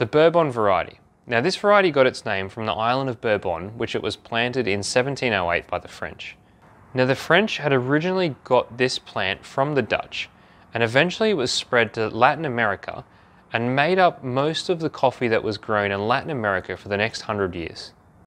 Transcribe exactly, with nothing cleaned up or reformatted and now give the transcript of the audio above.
The Bourbon variety. Now this variety got its name from the island of Bourbon, which it was planted in seventeen oh eight by the French. Now the French had originally got this plant from the Dutch, and eventually it was spread to Latin America and made up most of the coffee that was grown in Latin America for the next hundred years.